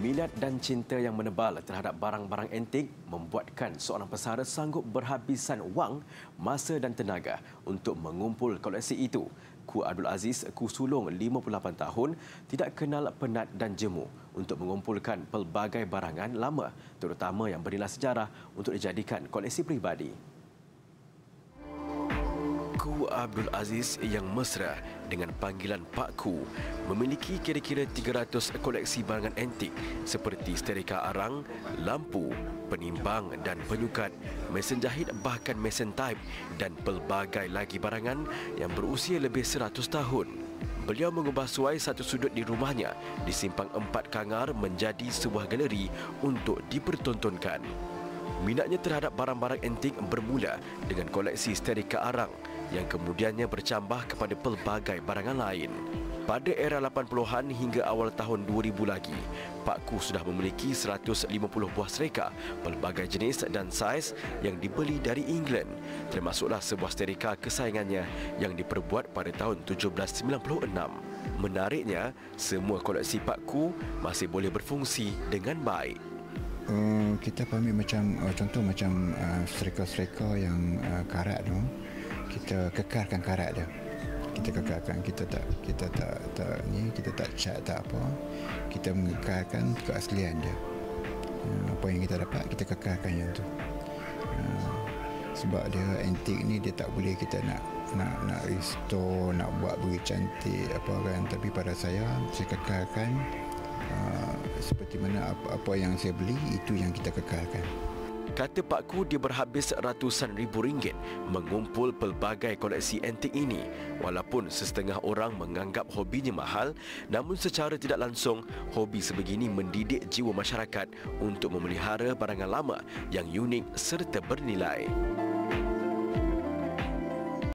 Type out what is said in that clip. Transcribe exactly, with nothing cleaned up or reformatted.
Minat dan cinta yang menebal terhadap barang-barang antik membuatkan seorang pesara sanggup berhabisan wang, masa dan tenaga untuk mengumpul koleksi itu. Ku Abdul Aziz, ku sulung lima puluh lapan tahun, tidak kenal penat dan jemu untuk mengumpulkan pelbagai barangan lama, terutama yang bernilai sejarah untuk dijadikan koleksi peribadi. Ku Abdul Aziz yang mesra dengan panggilan Pak Ku memiliki kira-kira tiga ratus koleksi barangan antik seperti seterika arang, lampu, penimbang dan penyukat, mesin jahit bahkan mesin type dan pelbagai lagi barangan yang berusia lebih seratus tahun. Beliau mengubah suai satu sudut di rumahnya di Simpang Empat Kangar menjadi sebuah galeri untuk dipertontonkan. Minatnya terhadap barang-barang antik bermula dengan koleksi seterika arang yang kemudiannya bercambah kepada pelbagai barangan lain. Pada era lapan puluhan hingga awal tahun dua ribu lagi, Pak Ku sudah memiliki seratus lima puluh buah seterika pelbagai jenis dan saiz yang dibeli dari England, termasuklah sebuah seterika kesayangannya yang diperbuat pada tahun tujuh belas sembilan puluh enam. Menariknya, semua koleksi Pak Ku masih boleh berfungsi dengan baik. Uh, kita ambil macam uh, contoh macam uh, seterika-seterika yang uh, karat tu, kita kekalkan karat dia. Kita kekalkan, kita tak kita tak tak ni kita tak cat tak apa. Kita mengekalkan keaslian dia. Uh, apa yang kita dapat kita kekalkan yang tu. Uh, sebab dia antik ni dia tak boleh kita nak nak nak restore, nak buat beri cantik apa kan, tapi pada saya saya kekalkan Uh, seperti mana apa-apa yang saya beli, itu yang kita kekalkan. Kata Pak Ku, dia berhabis ratusan ribu ringgit mengumpul pelbagai koleksi antik ini. Walaupun sesetengah orang menganggap hobinya mahal, namun secara tidak langsung, hobi sebegini mendidik jiwa masyarakat untuk memelihara barangan lama yang unik serta bernilai.